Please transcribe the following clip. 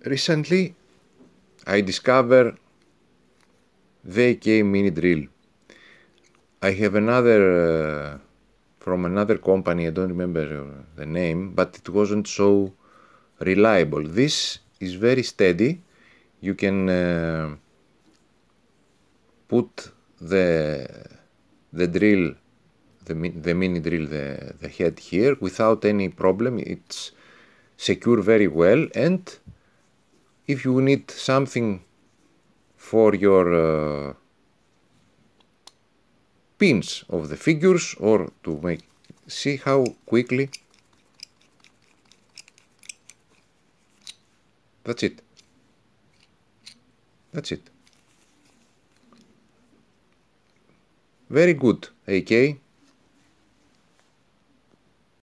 Recently I discovered the AK mini drill. I have another from another company, I don't remember the name, but it wasn't so reliable. This is very steady. You can put the drill, the mini drill, the head here without any problem. It's secure very well, and if you need something for your pins of the figures, or to make, see how quickly, that's it. That's it. Very good AK.